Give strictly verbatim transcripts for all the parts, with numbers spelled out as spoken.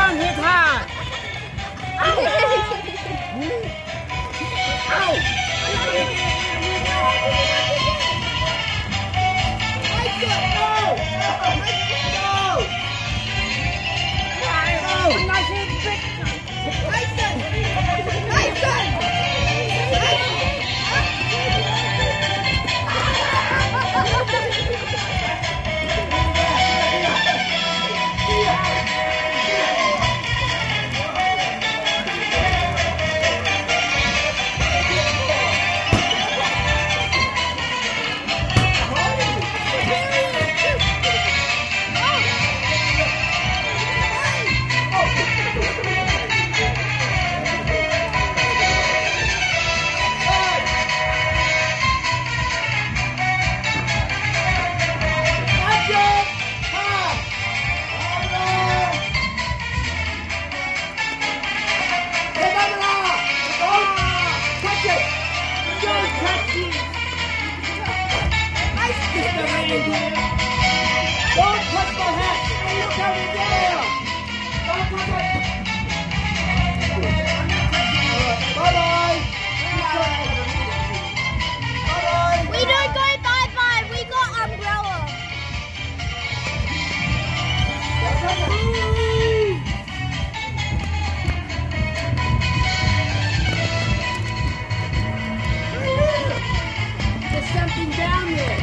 Don't hit hard. Ow. Ow. Don't touch my hat! Look over there! Don't touch it! Bye-bye! Bye-bye! We don't go bye-bye, we got umbrella. There's something down there.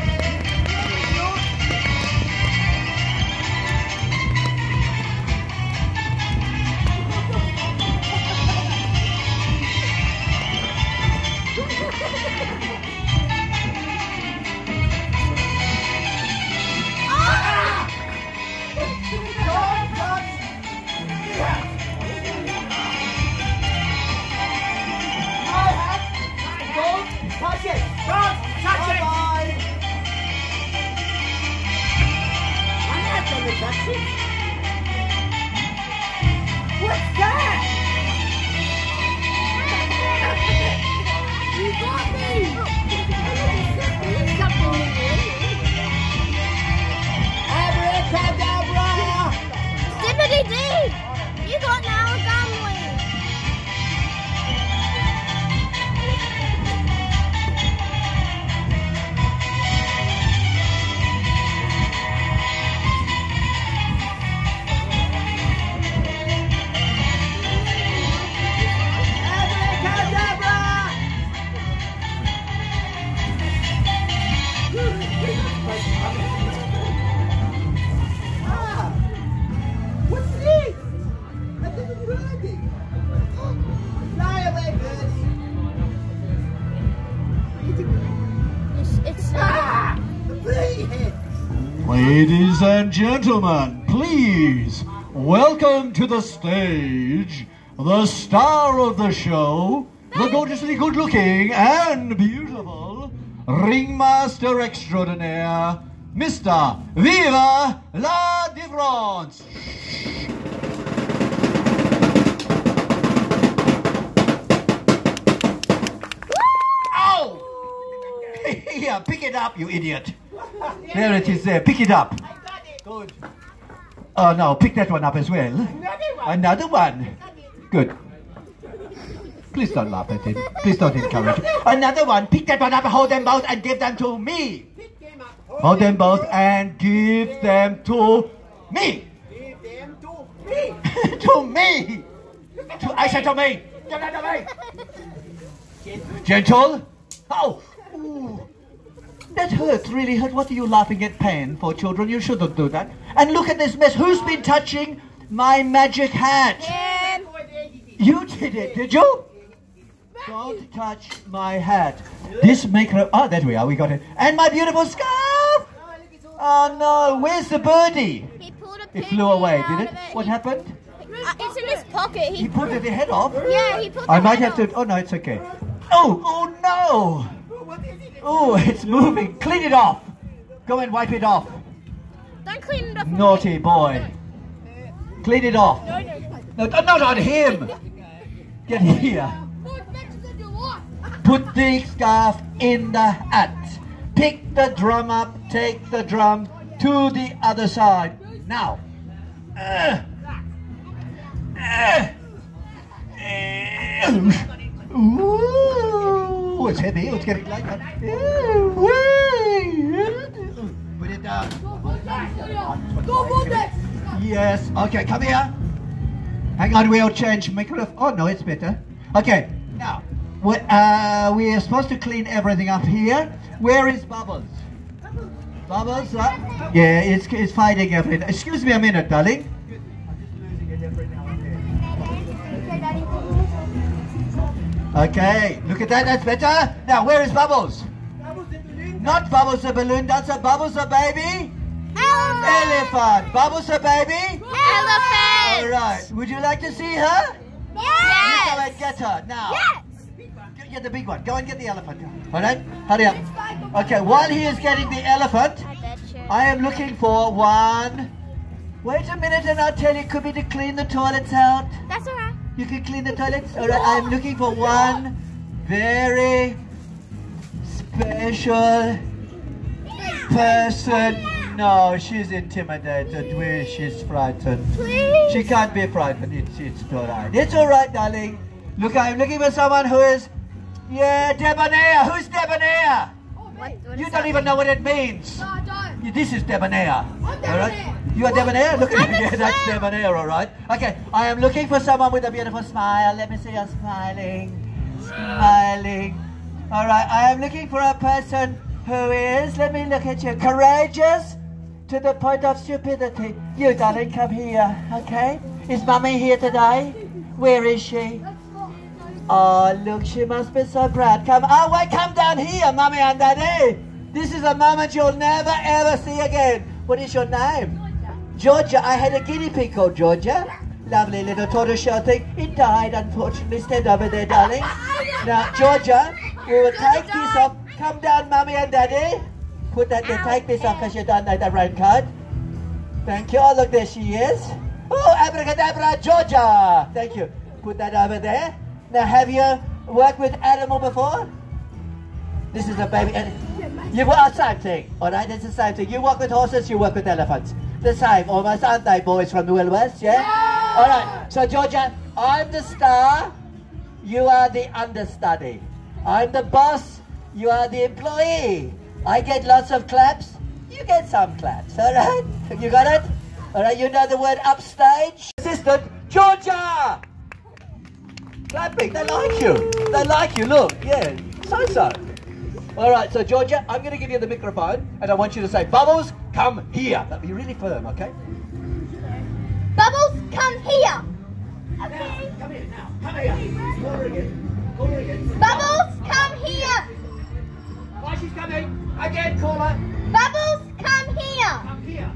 Touch it! Don't touch it! Bye. I'm not going to touch it. What's that? You got me! There's something in there. Abracadabra! Dippity-dee! You got now a gumwing. Ladies and gentlemen, please welcome to the stage the star of the show, the gorgeously good-looking and beautiful ringmaster extraordinaire, Mister Viva la Difference. Ow! Here, pick it up, you idiot. There it is there. Pick it up. I got it. Good. Oh, no. Pick that one up as well. Another one. Another one. Good. Please don't laugh at him. Please don't encourage him. Another one. Pick that one up, hold them both, and give them to me. Pick them up. Hold them both and give them to me. Give them to me. To me. To, I said to me. Give them to me. Gentle. Oh. Ooh. That hurt, really hurt. What are you laughing at, Pan? For children, you shouldn't do that. And look at this mess. Who's been touching my magic hat? Yeah. You did it, did you? Don't touch my hat. This maker... Oh, there we are. We got it. And my beautiful scarf. Oh, no. Where's the birdie? He pulled a It piggy flew away, out did it? of it. What He- happened? Uh, it's in his pocket. He, He put it head off? yeah, he put the I might head have to... off. Oh, no, it's okay. Oh, oh, no. Oh, it's moving. Clean it off. Go and wipe it off. Don't clean it off. Naughty boy. Clean it off. No, no, no. No, not on him. Get here. Put the scarf in the hat. Pick the drum up. Take the drum to the other side. Now. Uh, Ooh, it's heavy. It's getting light. Put it down. Go Bulldogs! Yes. Okay, come here. Hang on, we'll change microphone. Oh no, it's better. Okay. Now, we uh, we are supposed to clean everything up here. Where is Bubbles? Bubbles? Uh, yeah, it's it's fighting everything. Excuse me a minute, darling. Okay, look at that, that's better. Now, where is Bubbles? Not Bubbles the balloon, that's a Bubbles the baby? Elephant. Elephant. Bubbles the baby? Elephant. Alright, would you like to see her? Yes. Go and get her, now. Yes. Get the big one, go and get the elephant. Alright, hurry up. Okay, while he is getting the elephant, I am looking for one. Wait a minute and I'll tell you, could be to clean the toilets out. That's alright. You can clean the toilets? Alright, I'm looking for one very special person. No, she's intimidated. Where she's frightened. Please. She can't be frightened. It's, it's alright. It's alright, darling. Look, I'm looking for someone who is, yeah, debonair. Who's debonair? What, what You is don't that? even know what it means. No, I don't. This is debonair. I'm All right? debonair. You are debonair? Look at I'm you. a Yeah, that's clown. debonair, all right. Okay, I am looking for someone with a beautiful smile. Let me see you smiling. Smiling. All right, I am looking for a person who is, let me look at you, courageous to the point of stupidity. You, darling, come here, okay? Is Mummy here today? Where is she? Oh, look, she must be so proud. Come, oh, wait, come down here, Mummy and Daddy. This is a moment you'll never, ever see again. What is your name? Georgia. I had a guinea pig called Georgia. Lovely little tortoiseshell thing. It died, unfortunately. Stand over there, darling. Now, Georgia, we will take this off. Come down, Mummy and Daddy. Put that there. Take this off because you don't know the raincoat. Thank you. Oh, look, there she is. Oh, abracadabra, Georgia. Thank you. Put that over there. Now, have you worked with animal before? This is a baby. You work, same thing. All right, it's the same thing. You work with horses, you work with elephants. The same, almost, aren't they, boys from the Wild West? Yeah? yeah. All right. So, Georgia, I'm the star. You are the understudy. I'm the boss. You are the employee. I get lots of claps. You get some claps. All right? You got it? All right. You know the word upstage. Assistant, Georgia. Clapping. They like you. They like you. Look. Yeah. So so. All right, so Georgia, I'm going to give you the microphone, and I want you to say, Bubbles, come here. That'll be really firm, okay? Bubbles, come here. Okay. Come here now. Come here. Call her again. Call her again. Bubbles, come here. Oh, she's coming. Again, call her. Bubbles, come here. Come here.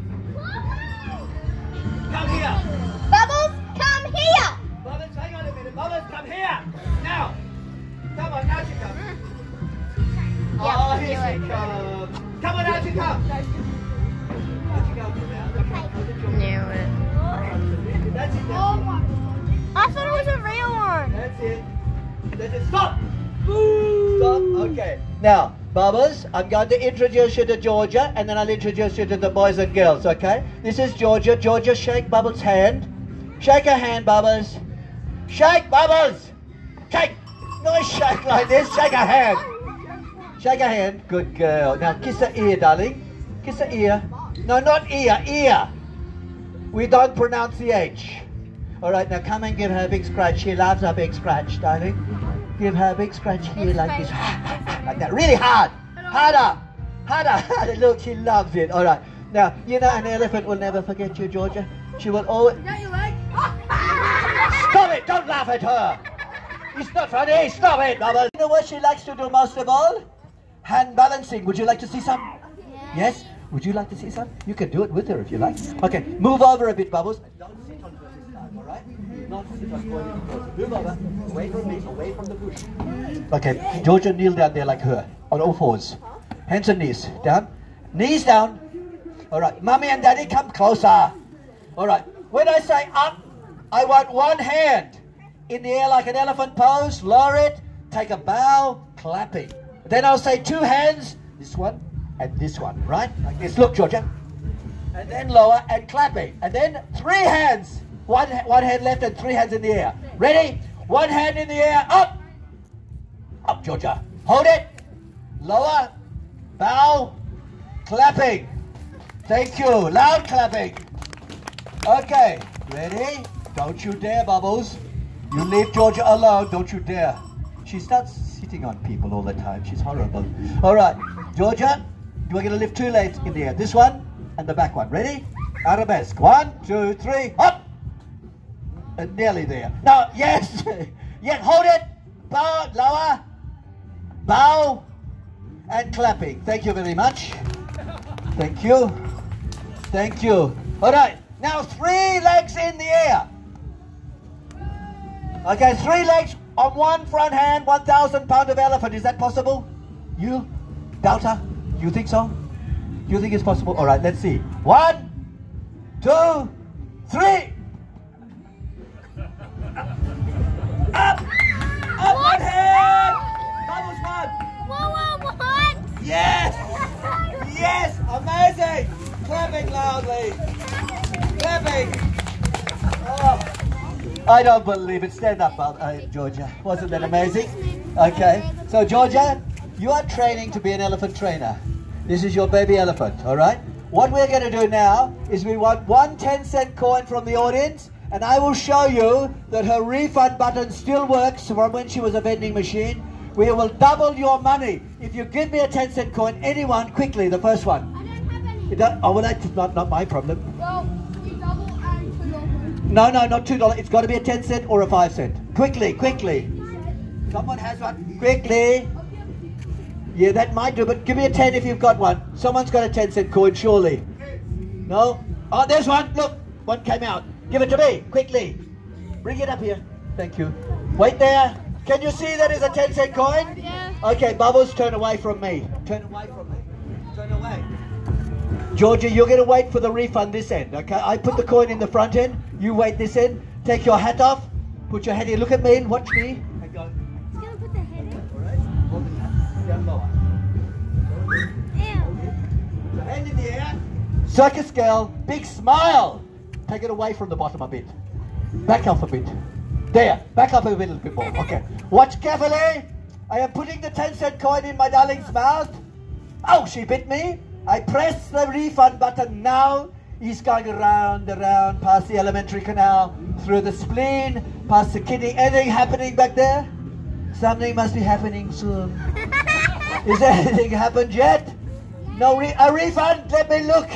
Come here. Bubbles, come here. Bubbles, hang on a minute. Bubbles, come here. Now. Come on, now she comes. Oh, here she comes. Come on, out you come. Out you come now. Knew it. That's it. Oh That's my. I thought it was a real one. it. That's it. That's it. Stop. Stop. Okay. Now, Bubbles, I'm going to introduce you to Georgia, and then I'll introduce you to the boys and girls, okay? This is Georgia. Georgia, shake Bubbles' hand. Shake her hand, Bubbles. Shake, Bubbles. Shake. No, shake like this. Shake her hand. Shake her hand. Good girl. Now kiss her ear, darling. Kiss her ear. No, not ear. Ear. We don't pronounce the H. All right, now come and give her a big scratch. She loves a big scratch, darling. Give her a big scratch here like this. Like that. Really hard. Harder. Harder. Harder. Look, she loves it. All right. Now, you know an elephant will never forget you, Georgia. She will always... Got your leg? Stop it! Don't laugh at her! It's not funny! Stop it, Bubbles! You know what she likes to do most of all? Hand balancing. Would you like to see some? Yes? Would you like to see some? You can do it with her if you like. Okay, move over a bit, Bubbles. Don't sit on her this time, alright? Not sit on her. Move over. Away from me, away from the bush. Okay, Georgia, kneel down there like her. On all fours. Hands and knees. Down. Knees down. Alright, Mummy and Daddy, come closer. Alright, when I say up, I want one hand in the air like an elephant pose. Lower it. Take a bow. Clapping. Then I'll say two hands, this one and this one, right? Like this. Look, Georgia. And then lower and clapping. And then three hands. One, one hand left and three hands in the air. Ready? One hand in the air. Up. Up, Georgia. Hold it. Lower. Bow. Clapping. Thank you. Loud clapping. Okay. Ready? Don't you dare, Bubbles. You leave Georgia alone. Don't you dare. She starts sitting on people all the time. She's horrible. All right. Georgia, you are going to lift two legs in the air. This one and the back one. Ready? Arabesque. One, two, three. Up. And nearly there. Now, yes. Yes, hold it. Bow. Lower. Bow. And clapping. Thank you very much. Thank you. Thank you. All right. Now, three legs in the air. Okay, three legs on one front hand, one thousand pound of elephant. Is that possible? You? Doubter? You think so? You think it's possible? All right, let's see. One, two, three. Up! Up one hand! Bubbles one! Whoa, whoa, what? Yes! Yes! Amazing! Clapping loudly! Clapping! Oh. I don't believe it. Stand up, uh, Georgia. Wasn't that amazing? Okay. So, Georgia, you are training to be an elephant trainer. This is your baby elephant, all right? What we're going to do now is we want one ten cent coin from the audience, and I will show you that her refund button still works from when she was a vending machine. We will double your money. If you give me a ten cent coin, anyone, quickly, the first one. I don't have any. It don't, oh, well, that's not, not my problem. Well, you double and two dollars. No, no, not two dollars. It's got to be a ten cent or a five cent. Quickly, quickly. Someone has one. Quickly. Yeah, that might do, but give me a ten if you've got one. Someone's got a ten cent coin, surely. No? Oh, there's one. Look, one came out. Give it to me, quickly. Bring it up here. Thank you. Wait there. Can you see that is a ten cent coin? Yeah. Okay, Bubbles, turn away from me. Turn away from me. Turn away. Georgia, you're going to wait for the refund this end, okay? I put the coin in the front end. You wait this end. Take your hat off. Put your head here. Look at me and watch me. And go. He's gonna put the head in. All right. Hold the hat. Down lower. Ew. The hand in the air. Circus girl. Big smile. Take it away from the bottom a bit. Back up a bit. There. Back up a little bit more. Okay. Watch carefully. I am putting the ten cent coin in my darling's mouth. Oh, she bit me. I press the refund button now. He's going around, around, past the alimentary canal, through the spleen, past the kidney. Anything happening back there? Something must be happening soon. Is there anything happened yet? No, re a refund? Let me look.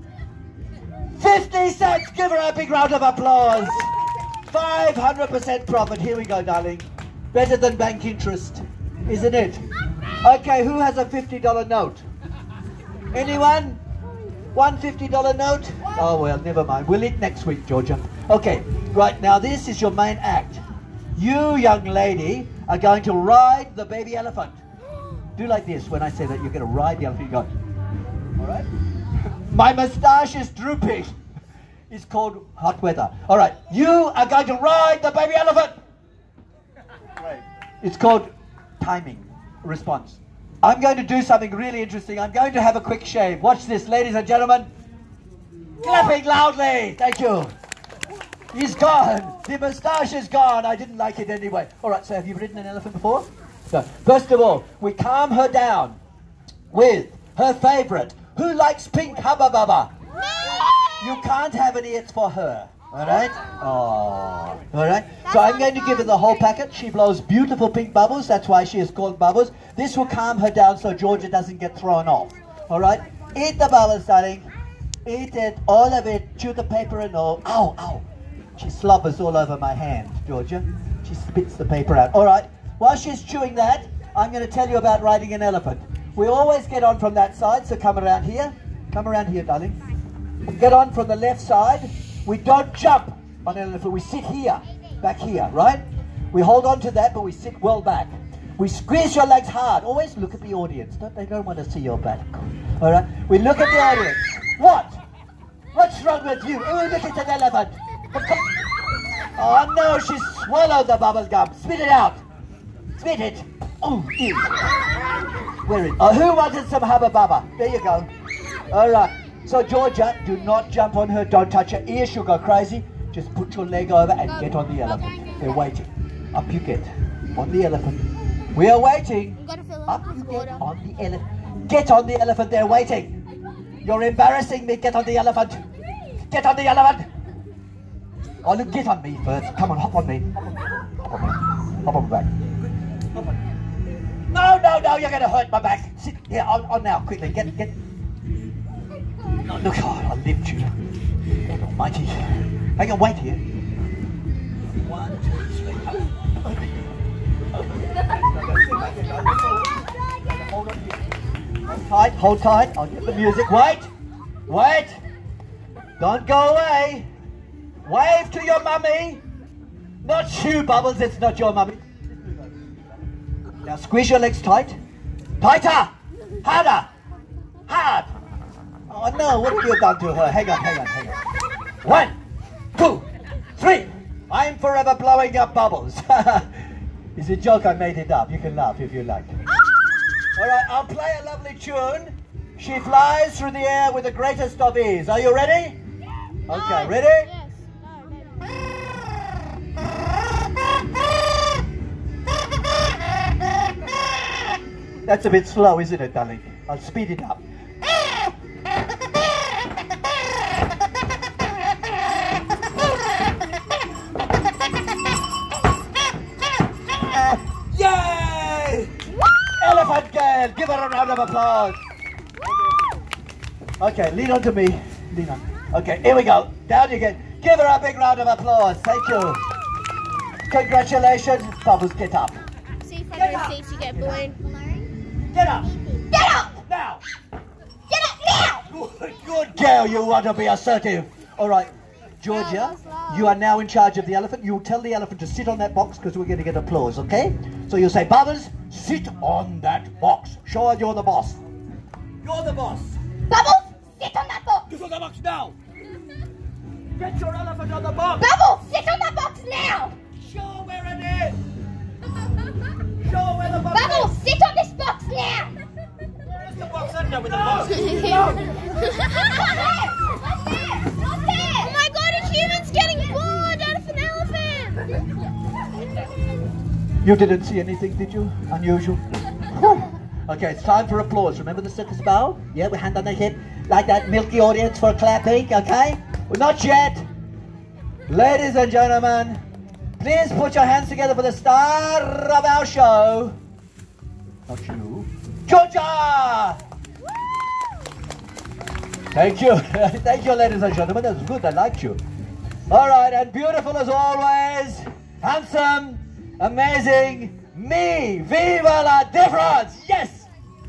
fifty cents. Give her a big round of applause. five hundred percent profit. Here we go, darling. Better than bank interest, isn't it? Okay, who has a fifty dollar note? Anyone? One fifty dollar note? Oh, well, never mind. We'll eat next week, Georgia. Okay, right, now this is your main act. You, young lady, are going to ride the baby elephant. Do like this. When I say that, you're going to ride the elephant. You go, all right? My moustache is drooping. It's called hot weather. All right, you are going to ride the baby elephant. Right. It's called timing response. I'm going to do something really interesting. I'm going to have a quick shave. Watch this, ladies and gentlemen. Clapping loudly. Thank you. He's gone. The moustache is gone. I didn't like it anyway. All right, so have you ridden an elephant before? So, first of all, we calm her down with her favorite. Who likes pink Hubba Bubba? You can't have any, it's for her. All right? Oh, all right. So I'm going to give her the whole packet. She blows beautiful pink bubbles. That's why she is called Bubbles. This will calm her down so Georgia doesn't get thrown off. All right? Eat the bubbles, darling. Eat it, all of it. Chew the paper and all. Ow, ow. She slobbers all over my hand, Georgia. She spits the paper out. All right. While she's chewing that, I'm going to tell you about riding an elephant. We always get on from that side, so come around here. Come around here, darling. Get on from the left side. We don't jump on an elephant. We sit here, back here, right? We hold on to that, but we sit well back. We squeeze your legs hard. Always look at the audience. Don't, they don't want to see your back. All right? We look at the audience. What? What's wrong with you? Oh, look at an elephant. Oh, no, she swallowed the bubble gum. Spit it out. Spit it. Oh, ew. Where is it? Oh, who wanted some Hubba Bubba? There you go. All right. So, Georgia, do not jump on her. Don't touch her ear. She'll go crazy. Just put your leg over and get on the elephant. They're waiting. Up you get. On the elephant. We are waiting. I'm gonna fill it Up up you with get water. on the elephant. Get on the elephant. They're waiting. You're embarrassing me. Get on the elephant. Get on the elephant. Oh, look, get on me first. Come on, hop on me. Hop on me. Hop on my back. Hop on. No, no, no, you're going to hurt my back. Sit here, on, on now, quickly. Get, get. Oh, look, oh, I'll lift you. God almighty. Hang on, wait here. One, two, three. Hold on here. Hold tight, hold tight. I'll get the music. Wait, wait. Don't go away. Wave to your mummy. Not you, Bubbles, it's not your mummy. Now squeeze your legs tight. Tighter! Harder! Hard! Oh no, what have you done to her? Hang on, hang on, hang on. One, two, three. I'm forever blowing up Bubbles. It's a joke, I made it up. You can laugh if you like. Alright, I'll play a lovely tune. She flies through the air with the greatest of ease. Are you ready? Okay, ready? Yes. No, no. That's a bit slow, isn't it, darling? I'll speed it up. Yay! Elephant girl! Give her a round of applause. Okay, lean on to me. Lean on. Okay, here we go. Down you get. Give her a big round of applause. Thank you. Congratulations. Bubbles, get up. See if I can see you get balloon. Get up. Get up! Now. Get up now! Good, good girl. You want to be assertive. All right. Georgia, you are now in charge of the elephant. You tell the elephant to sit on that box because we're going to get applause, okay? So you say, Bubbles, sit on that box. Show her you're the boss. You're the boss. Bubbles, sit on that box! Get on the box now. Get your elephant on the box. Bubbles, sit on that box now! Show her where it is. Show her where the box Bubbles, is. sit on this box now! Where's the box under with the box? Oh my god, a human's getting bored out of an elephant! You didn't see anything, did you? Unusual? Whew. Okay, it's time for applause. Remember the circus bow? Yeah, we hand on the hip like that milky audience for clapping, okay? Well, not yet. Ladies and gentlemen, please put your hands together for the star of our show. Not you. Georgia! Thank you. Thank you, ladies and gentlemen. That was good. I liked you. All right, and beautiful as always. Handsome, amazing, me. Viva la difference! Yes!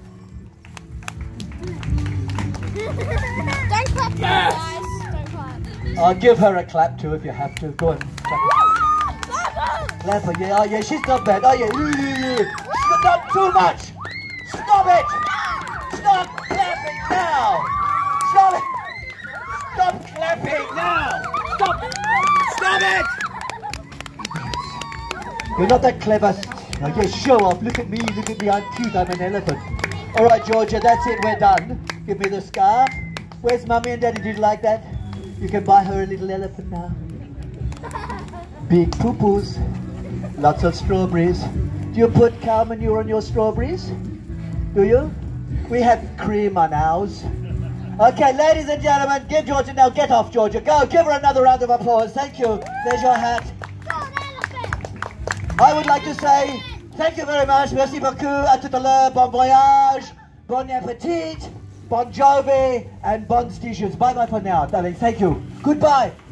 Don't clap, Yes! guys. Don't clap. I'll give her a clap too if you have to. Go on. Clap, Bubbles! clap her. Yeah, oh yeah, she's not bad. Oh yeah, yeah, yeah, yeah. You've done too much. Stop it! Stop clapping now! Stop it! Stop clapping now! Stop! Stop it! You're not that clever. Now, yeah, show off. Look at me. Look at me. I'm cute. I'm an elephant. All right, Georgia. That's it. We're done. Give me the scarf. Where's Mummy and Daddy? Did you like that? You can buy her a little elephant now. Big poo-poos. Lots of strawberries. Do you put cow manure on your strawberries? Do you? We have cream on ours. Okay, ladies and gentlemen, give Georgia now. Get off, Georgia. Go. Give her another round of applause. Thank you. There's your hat. I would like to say thank you very much. Merci beaucoup. À tout à l'heure. Bon voyage. Bon appétit. Bon Jovi. And bon stiches. Bye bye for now, darling. Thank you. Goodbye.